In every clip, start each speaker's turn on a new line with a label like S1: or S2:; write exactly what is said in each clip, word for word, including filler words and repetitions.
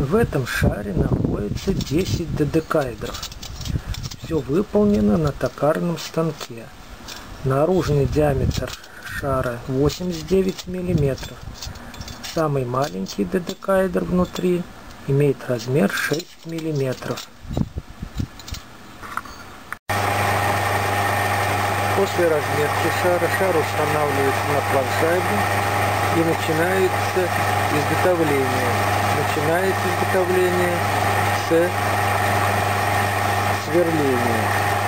S1: В этом шаре находится десять додекаэдров. Все выполнено на токарном станке. Наружный диаметр шара восемьдесят девять миллиметров. Самый маленький додекаэдр внутри имеет размер шесть миллиметров. После разметки шара шар устанавливается на планшайбу и начинается изготовление. Начинается изготовление с сверления.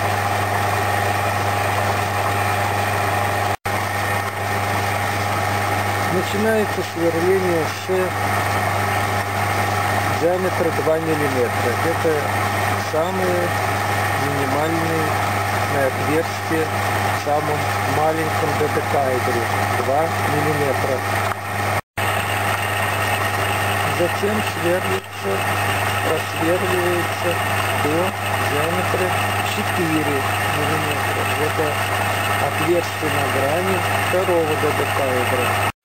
S1: Начинается сверление с диаметра два миллиметра. Это самые минимальные отверстие в самом маленьком додекаэдре два миллиметра. Затем сверлится, просверливается до диаметра четыре миллиметра. Это отверстие на грани второго додекаэдра.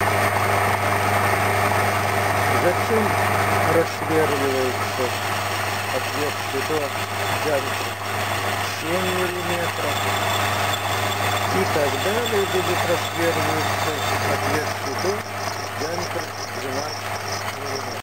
S1: Затем рассверливается отверстие до диаметра семь миллиметров. И так далее будет рассверливаться отверстие до диаметра двенадцать миллиметров.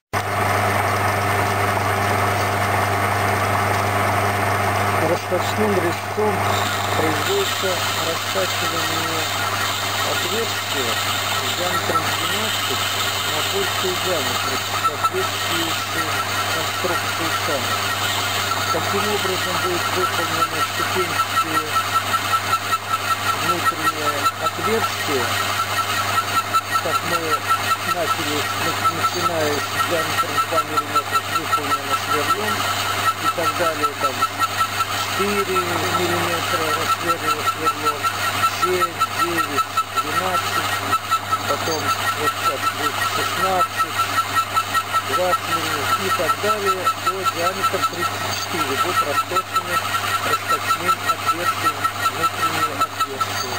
S1: Расточным резцом производится растачивание отверстия с диаметром двенадцать на больший диаметр в соответствии с конструкцией шара. Таким образом будет выполнено ступенчатое внутреннее отверстие, как мы начали, начиная с диаметром два миллиметра, выполнено сверлом и так далее, там четыре миллиметра рассверлено сверлом, семь, девять, двенадцать, потом вот сейчас будет шестнадцать, двадцать миллиметров и так далее до диаметра тридцать четыре будут расточены расточным отверстием внутреннее отверстие.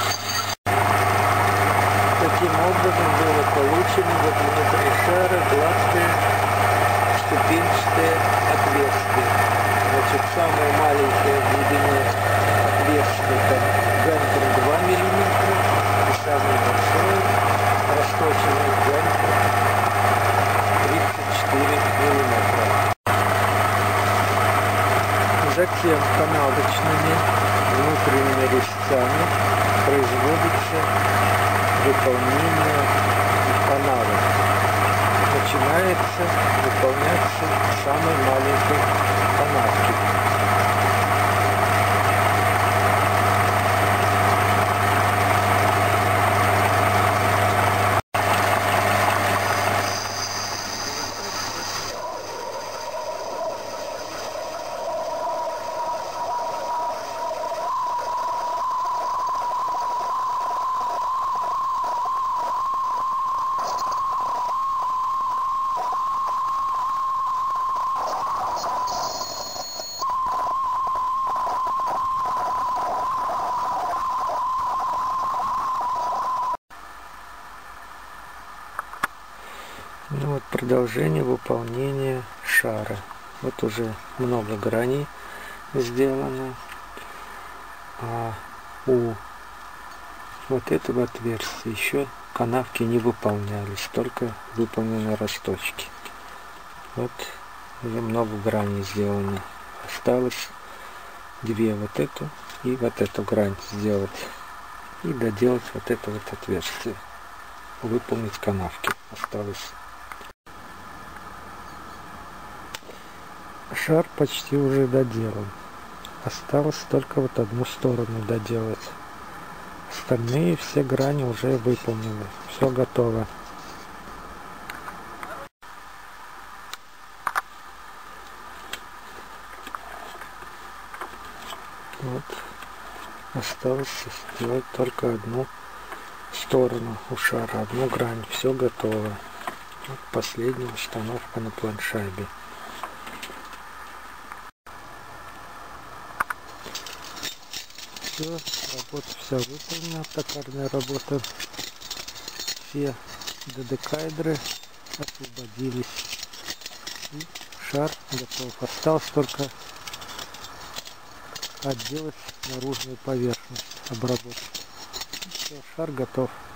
S1: Таким образом было получено вот внутри шара гладкое ступенчатое отверстие. Значит, самое маленькое в глубине отверстие там диаметром два миллиметра и самое большое расточенное диаметром тридцать четыре миллиметра. Затем канавочными внутренними резцами производится выполнение канавы. Начинается выполняться самой маленькой канавки. Ну вот продолжение выполнения шара. Вот уже много граней сделано. А у вот этого отверстия еще канавки не выполнялись, только выполнены росточки. Вот уже много граней сделано. Осталось две, вот эту и вот эту грань сделать. И доделать вот это вот отверстие. Выполнить канавки. Осталось. Шар почти уже доделан. Осталось только вот одну сторону доделать. Остальные все грани уже выполнены. Все готово. Вот. Осталось сделать только одну сторону у шара, одну грань. Все готово. Вот последняя установка на планшайбе. Все, работа вся выполнена, токарная работа. Все додекаэдры освободились. И шар готов. Осталось только отделать наружную поверхность, обработать. Все, шар готов.